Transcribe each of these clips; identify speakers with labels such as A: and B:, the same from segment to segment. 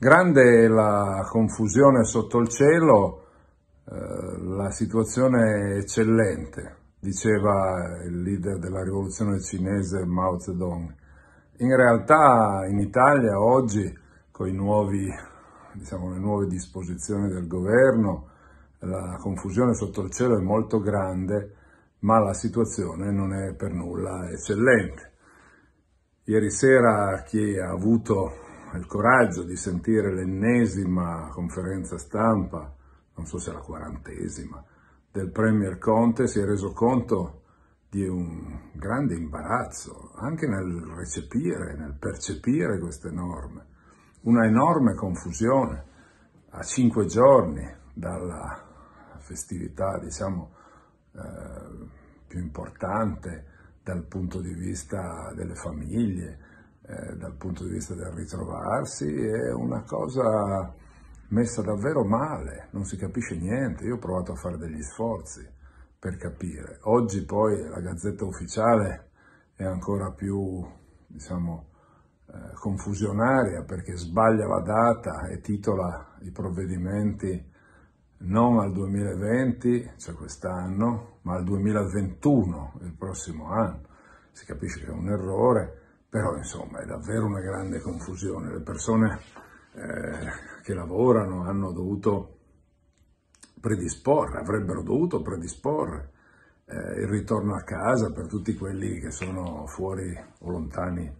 A: Grande la confusione sotto il cielo, la situazione è eccellente, diceva il leader della rivoluzione cinese Mao Zedong. In realtà in Italia oggi, con le nuove disposizioni del governo, la confusione sotto il cielo è molto grande, ma la situazione non è per nulla eccellente. Ieri sera chi ha avuto il coraggio di sentire l'ennesima conferenza stampa, non so se la 40ª, del Premier Conte, si è reso conto di un grande imbarazzo anche nel percepire queste norme, una enorme confusione a 5 giorni dalla festività, più importante dal punto di vista delle famiglie, dal punto di vista del ritrovarsi. È una cosa messa davvero male, non si capisce niente. Io ho provato a fare degli sforzi per capire. Oggi poi la Gazzetta Ufficiale è ancora più, confusionaria, perché sbaglia la data e titola i provvedimenti non al 2020, cioè quest'anno, ma al 2021, il prossimo anno. Si capisce che è un errore, però insomma è davvero una grande confusione. Le persone che lavorano avrebbero dovuto predisporre il ritorno a casa per tutti quelli che sono fuori o lontani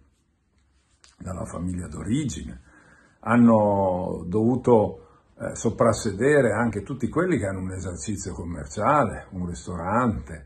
A: dalla famiglia d'origine. Hanno dovuto soprassedere anche tutti quelli che hanno un esercizio commerciale, un ristorante,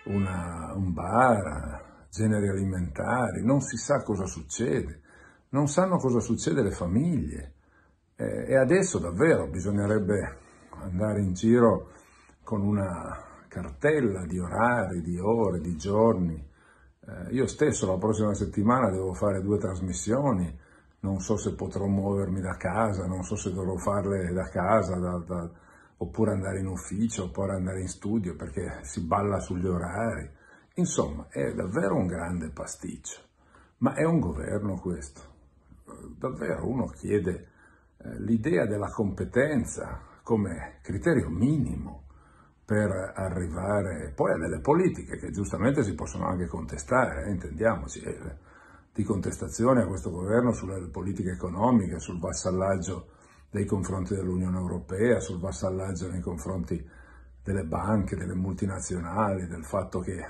A: un bar, generi alimentari. Non si sa cosa succede, non sanno cosa succede le famiglie, e adesso davvero bisognerebbe andare in giro con una cartella di orari, di ore, di giorni. Io stesso la prossima settimana devo fare 2 trasmissioni, non so se potrò muovermi da casa, non so se dovrò farle da casa, oppure andare in ufficio, oppure andare in studio, perché si balla sugli orari. Insomma, è davvero un grande pasticcio, ma è un governo questo. Davvero uno chiede l'idea della competenza come criterio minimo per arrivare poi a delle politiche che giustamente si possono anche contestare, intendiamoci, di contestazione a questo governo sulle politiche economiche, sul vassallaggio nei confronti dell'Unione Europea, sul vassallaggio nei confronti delle banche, delle multinazionali, del fatto che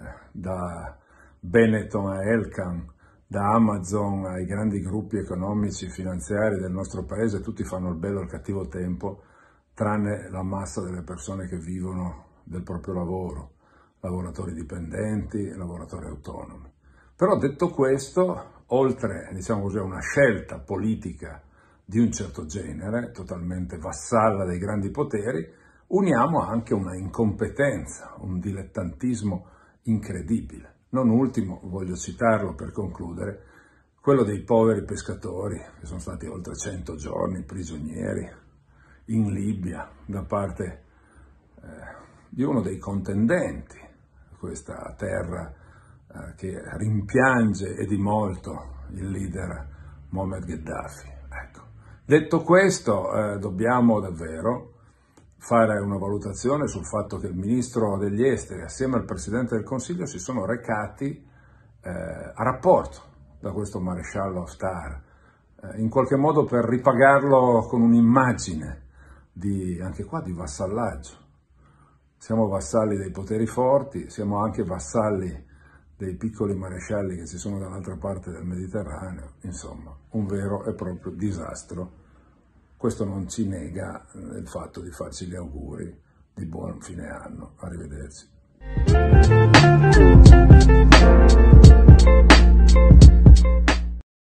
A: da Benetton a Elkann, da Amazon ai grandi gruppi economici finanziari del nostro paese, tutti fanno il bello e il cattivo tempo, tranne la massa delle persone che vivono del proprio lavoro, lavoratori dipendenti, lavoratori autonomi. Però detto questo, oltre a una scelta politica di un certo genere, totalmente vassalla dei grandi poteri, uniamo anche una incompetenza, un dilettantismo incredibile. Non ultimo, voglio citarlo per concludere, quello dei poveri pescatori che sono stati oltre 100 giorni prigionieri in Libia da parte di uno dei contendenti a questa terra che rimpiange e di molto il leader Mohammed Gheddafi. Ecco. Detto questo, dobbiamo davvero fare una valutazione sul fatto che il ministro degli esteri assieme al Presidente del Consiglio si sono recati a rapporto da questo maresciallo Haftar, in qualche modo per ripagarlo con un'immagine anche qua di vassallaggio. Siamo vassalli dei poteri forti, siamo anche vassalli dei piccoli marescialli che ci sono dall'altra parte del Mediterraneo. Insomma, un vero e proprio disastro. Questo non ci nega il fatto di farci gli auguri di buon fine anno. Arrivederci.